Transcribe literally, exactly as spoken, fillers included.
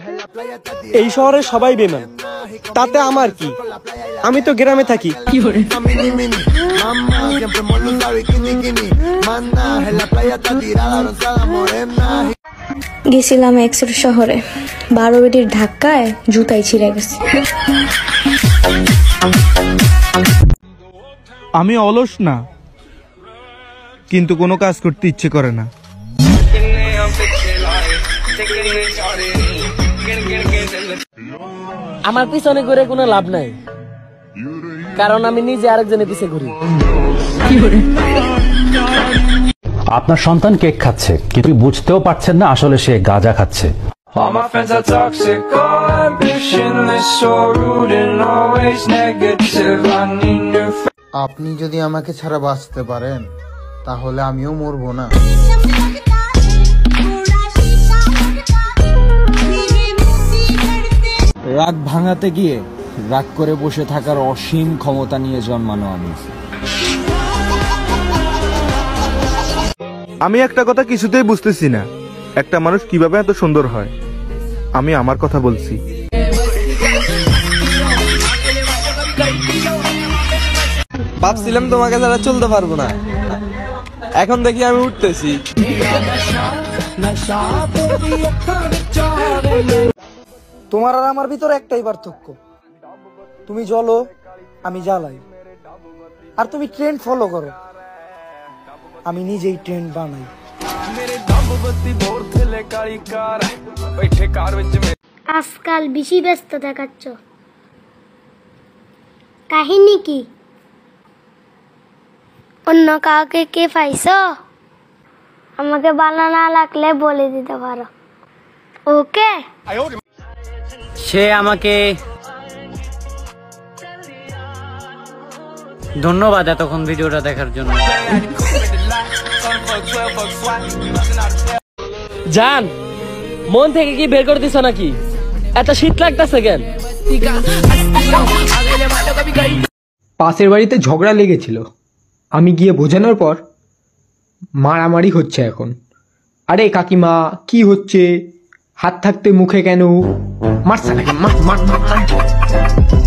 এই শহরে সবাই বেমান, তাতে আমার কি? আমি তো গ্রামে থাকি। কি করে গেছিলাম এক্সের শহরে, বারো বেডির ধাক্কায় জুতাই ছিঁড়ে গেছে। আমি অলস না, কিন্তু কোনো কাজ করতে ইচ্ছে করে না। আমার পিছনে ঘুরে কোনো লাভ নাই, কারণ আমি নিজে আরেকজনের পিছে ঘুরি। আপনার সন্তান কেক খাচ্ছে, কিন্তু বুঝতেও পারছেন না আসলে সে গাঁজা খাচ্ছে। আপনি যদি আমাকে ছাড়া বাঁচতে পারেন তাহলে আমিও মরবো না। রাগ ভাঙাতে গিয়ে রাগ করে বসে থাকার অসীম ক্ষমতা নিয়ে জন্মানো আমি। আমি একটা কথা কিছুতেই বুঝতেছি না, একটা মানুষ কিভাবে এত সুন্দর হয়। আমি আমার কথা বলছি। ভাবছিলাম তোমাকে ছাড়া চলতে পারবো না, এখন দেখি আমি উঠতেছি। তোমার আর আমার ভিতরে একটাই পার্থক্য, তুমি জ্বলো, আমি জ্বালাই। আর তুমি ট্রেন্ড ফলো করো, আমি নিজেই ট্রেন্ড বানাই। আজকাল বেশি ব্যস্ত দেখাচ্ছ, কাহিনী কি? অন্য কাউকে কে পাইছ? আমাকে ভালো না লাগলে বলে দিতে পারো, ওকে? সে আমাকে ধন্যবাদ এতক্ষণ ভিডিওটা দেখার জন্য। জান, মন থেকে কি বের করে দিছ নাকি? এত শীত লাগতেছে কেন? পাশের বাড়িতে ঝগড়া লেগেছিল, আমি গিয়ে বোঝানোর পর মারামারি হচ্ছে এখন। আরে কাকিমা কি হচ্ছে? হাত থাকতে মুখে কেন? মারছে নাকি? মার মার মার।